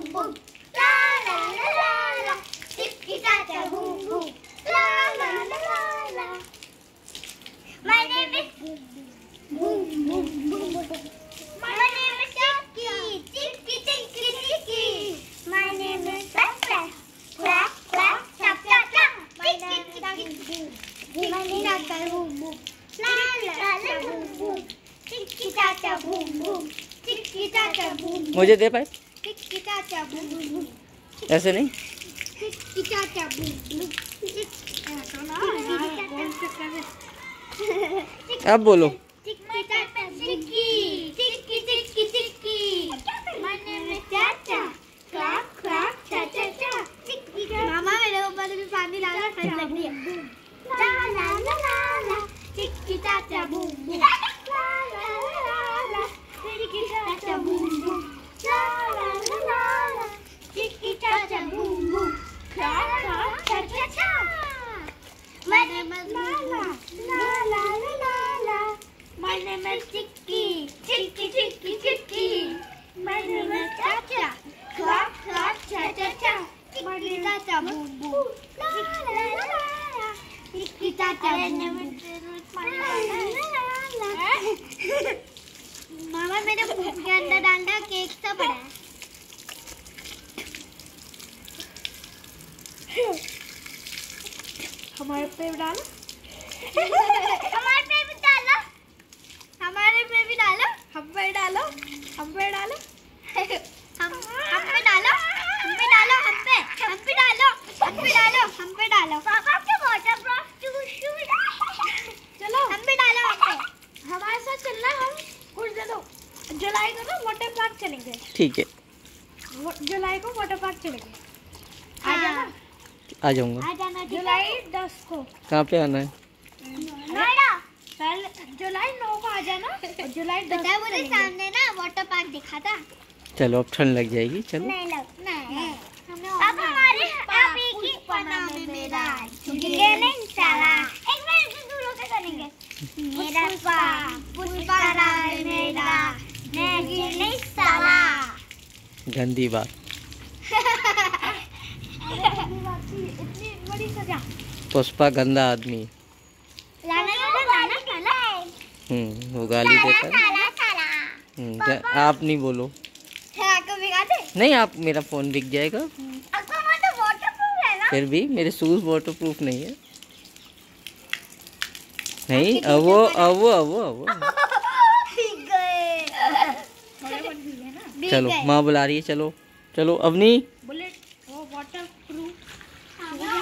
Boom, ला ला ला ला ला, चिक्की चाचा बूम बूम, ला ला ला ला ला। My name is boom boom boom boom. My name is Chicky, Chicky Chicky Chicky. My name is Flap Flap, Flap Flap, Chap Chap Chap. Chicky Chicky boom. My name is Chacha boom boom, la la la boom boom. Chicky Chacha boom boom, Chicky Chacha boom boom. मुझे दे पाए। Chicky Chacha boom boom. ऐसे नहीं। Chicky Chacha boom boom. अब बोलो। चिक्की चाचा चिक्की, चिक्की चिक्की चिक्की। My name is Chacha, clap clap चा चा चा। चिक्की मामा मेरे ऊपर भी पानी डाला, ठंड लग रही है। ला ला ला ला ला, चिक्की चाचा बूम बूम, ला ला ला ला, चिक्की चाचा बूम बूम, ला ला ला ला, चिक्की चाचा बूम बूम, क्लैप क्लैप चा चा चा। My name is Lala, la la la la la. My name is Chicky, Chicky Chicky Chicky. My name is Chacha, clap clap cha cha cha. Chicky Chacha boom boom, la la la la la. Chicky Chacha boom boom, la la la la. मामा मेरे मुंह के अंदर डालना cake सा पड़ा है। हमारे पे भी डालो, हमारे पे भी डालो, हमारे पे भी डालो, हम पे डालो, हम पे डालो, हम पे डालो, हम पे डालो, हम पे डालो, हम पे डालो, हम पे डालो। पापा के वाटर प्रूफ शूज, चलो हम पे डालो, हम पे। हमारे साथ चलना, हम कुछ दिनों जुलाई को ना वाटर पार्क चलेंगे। ठीक है। जुलाई को वाटर पार्क चलेंगे। आ जाना। आ जाऊंगा। आ जाना जुलाई 10 को। कहाँ पे आना है? नोएडा। जुलाई 9 को आ जाना और जुलाई 10 को मुझे सामने ना वाटर पार्क दिखा था। चलो अब ठंड लग जाएगी, चलो। नहीं लगना है। अब हमारे अभी की बनाने मेरा ये नहीं साला। एक मिनट से दूर होकर करेंगे। मेरा पुष्पा राय मेरा नहीं साला। गंदी बात। इतनी बड़ी सजा। पुष्पा गंदा आदमी। वो गाली देता है। आप नहीं बोलो। नहीं, आप मेरा फोन बिक जाएगा। फिर भी मेरे शूज वाटर प्रूफ नहीं है। नहीं, अब चलो, माँ बुला रही है। चलो चलो अवनी।